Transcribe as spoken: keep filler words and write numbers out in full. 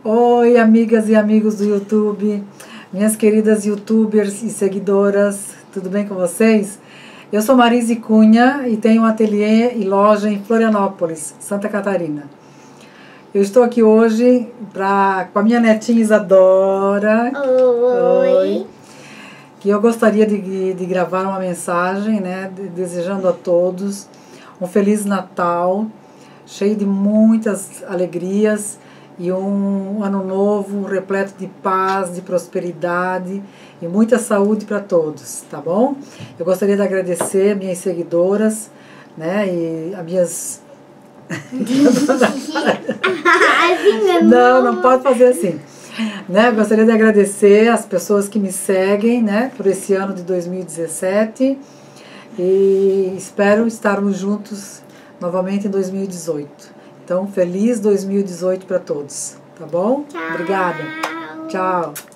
Oi, amigas e amigos do YouTube, minhas queridas youtubers e seguidoras, tudo bem com vocês? Eu sou Marise Cunha e tenho um ateliê e loja em Florianópolis, Santa Catarina. Eu estou aqui hoje pra, com a minha netinha Isadora. Oi. Oi. Que eu gostaria de, de gravar uma mensagem, né, desejando a todos um Feliz Natal, cheio de muitas alegrias e um ano novo repleto de paz, de prosperidade e muita saúde para todos, tá bom? Eu gostaria de agradecer minhas seguidoras, né, e as minhas... Não, não pode fazer assim. Né, gostaria de agradecer as pessoas que me seguem, né, por esse ano de dois mil e dezessete e espero estarmos juntos novamente em dois mil e dezoito. Então, feliz dois mil e dezoito para todos, tá bom? Tchau. Obrigada. Tchau.